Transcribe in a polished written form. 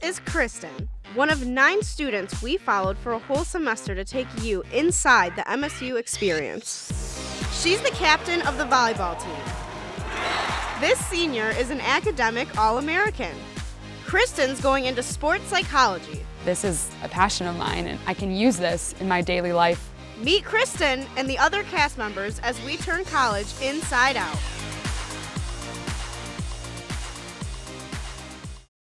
is Kristen, one of 9 students we followed for a whole semester to take you inside the MSU experience. She's the captain of the volleyball team. This senior is an academic All-American. Kristen's going into sports psychology. This is a passion of mine, and I can use this in my daily life. Meet Kristen and the other cast members as we turn college inside out.